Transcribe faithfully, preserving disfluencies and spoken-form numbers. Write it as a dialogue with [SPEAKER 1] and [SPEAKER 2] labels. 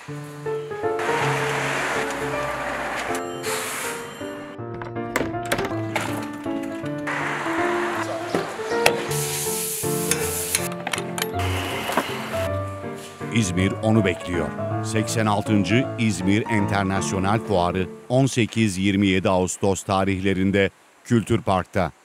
[SPEAKER 1] İzmir onu bekliyor. seksen altıncı İzmir Enternasyonel Fuarı on sekiz yirmi yedi Ağustos tarihlerinde Kültür Park'ta.